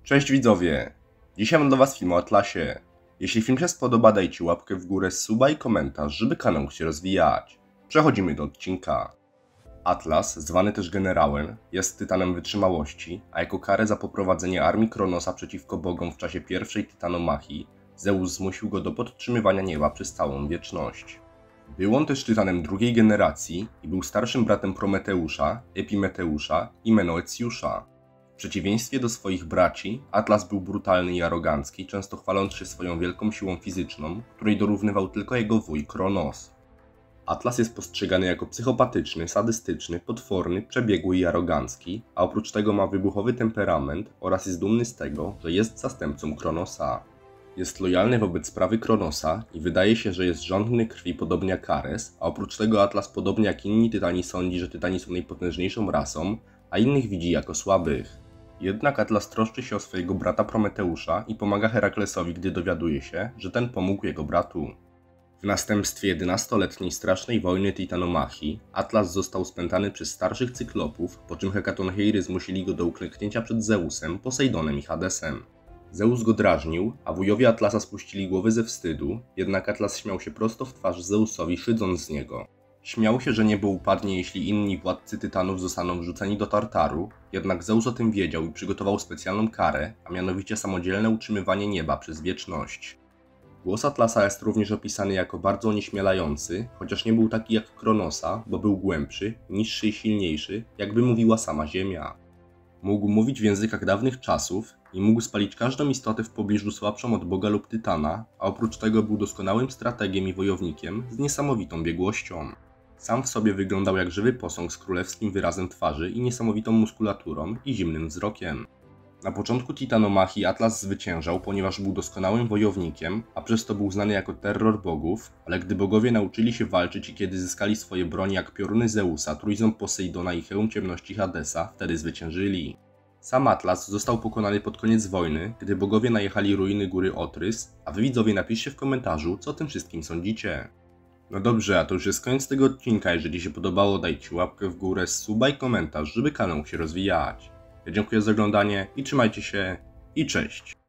Cześć widzowie! Dzisiaj mam dla was film o Atlasie. Jeśli film się spodoba, dajcie łapkę w górę, suba i komentarz, żeby kanał się rozwijać. Przechodzimy do odcinka. Atlas, zwany też generałem, jest tytanem wytrzymałości, a jako karę za poprowadzenie armii Kronosa przeciwko bogom w czasie pierwszej tytanomachii, Zeus zmusił go do podtrzymywania nieba przez całą wieczność. Był on też tytanem drugiej generacji i był starszym bratem Prometeusza, Epimeteusza i Menoecjusza. W przeciwieństwie do swoich braci, Atlas był brutalny i arogancki, często chwaląc się swoją wielką siłą fizyczną, której dorównywał tylko jego wuj Kronos. Atlas jest postrzegany jako psychopatyczny, sadystyczny, potworny, przebiegły i arogancki, a oprócz tego ma wybuchowy temperament oraz jest dumny z tego, że jest zastępcą Kronosa. Jest lojalny wobec sprawy Kronosa i wydaje się, że jest żądny krwi podobnie jak Ares, a oprócz tego Atlas podobnie jak inni tytani sądzi, że tytani są najpotężniejszą rasą, a innych widzi jako słabych. Jednak Atlas troszczy się o swojego brata Prometeusza i pomaga Heraklesowi, gdy dowiaduje się, że ten pomógł jego bratu. W następstwie 11-letniej strasznej wojny Titanomachii, Atlas został spętany przez starszych cyklopów, po czym Hekatoncheiry zmusili go do uklęknięcia przed Zeusem, Posejdonem i Hadesem. Zeus go drażnił, a wujowie Atlasa spuścili głowy ze wstydu, jednak Atlas śmiał się prosto w twarz Zeusowi, szydząc z niego. Śmiał się, że niebo upadnie, jeśli inni władcy tytanów zostaną wrzuceni do Tartaru, jednak Zeus o tym wiedział i przygotował specjalną karę, a mianowicie samodzielne utrzymywanie nieba przez wieczność. Głos Atlasa jest również opisany jako bardzo onieśmielający, chociaż nie był taki jak Kronosa, bo był głębszy, niższy i silniejszy, jakby mówiła sama Ziemia. Mógł mówić w językach dawnych czasów i mógł spalić każdą istotę w pobliżu słabszą od Boga lub Tytana, a oprócz tego był doskonałym strategiem i wojownikiem z niesamowitą biegłością. Sam w sobie wyglądał jak żywy posąg z królewskim wyrazem twarzy i niesamowitą muskulaturą i zimnym wzrokiem. Na początku Titanomachii Atlas zwyciężał, ponieważ był doskonałym wojownikiem, a przez to był znany jako terror bogów, ale gdy bogowie nauczyli się walczyć i kiedy zyskali swoje bronie jak pioruny Zeusa, trójząb Posejdona i hełm ciemności Hadesa, wtedy zwyciężyli. Sam Atlas został pokonany pod koniec wojny, gdy bogowie najechali ruiny góry Otrys, a wy widzowie napiszcie w komentarzu, co o tym wszystkim sądzicie. No dobrze, a to już jest koniec tego odcinka. Jeżeli się podobało, dajcie łapkę w górę, suba i komentarz, żeby kanał się rozwijać. Ja dziękuję za oglądanie i trzymajcie się i cześć!